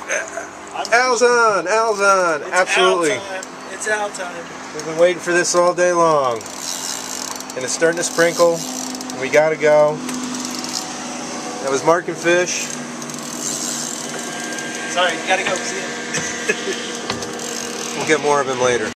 Al's on! Al's on! Absolutely. It's Al time. We've been waiting for this all day long. And it's starting to sprinkle. We gotta go. That was Mark and Fish. Sorry, gotta go. See ya. We'll get more of him later.